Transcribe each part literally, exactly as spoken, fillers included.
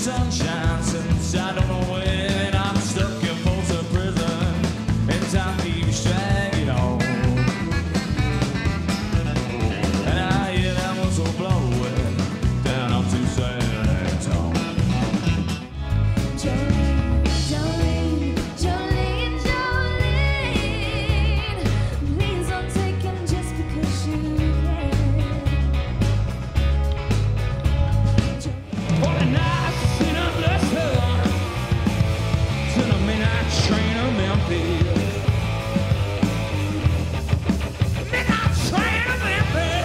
sunshine since I don't know when. I'm stuck in Folsom Prison and time keeps dragging on. And I hear that whistle blowing down up to San Antonio. Jolene, Jolene, Jolene, Jolene, please don't take him just because you can. For the night, seen a blessing to the midnight train of Memphis. Midnight train of Memphis.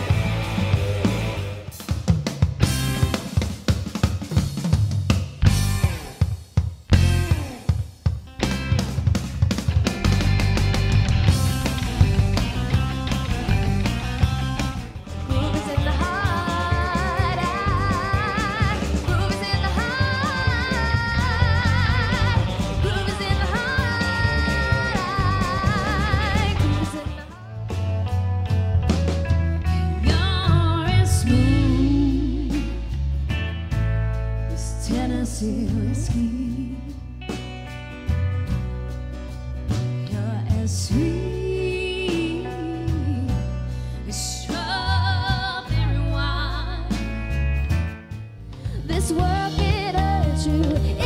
Groove is in the heart, groove is in the heart, groove is in the heart, groove is in the heart. You're as smooth as Tennessee whiskey. You're as sweet as strawberry wine. This world can hurt you.